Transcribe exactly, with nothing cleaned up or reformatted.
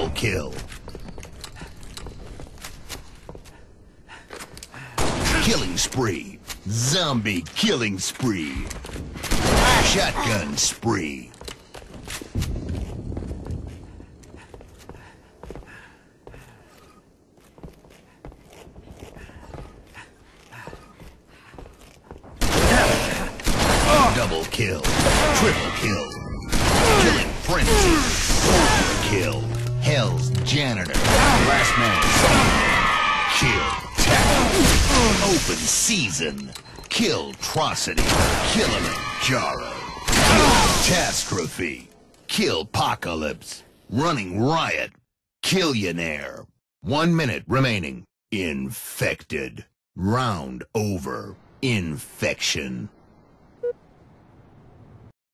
Double kill. Killing spree. Zombie killing spree. Shotgun spree. Double kill. Triple kill. Killing frenzy. Four kill. Hell's janitor. Last man standing. Kill tackle. Open season. Killtrocity. Killionaire. Catastrophe. Killpocalypse. Running riot. Killionaire. One minute remaining. Infected. Round over. Infection.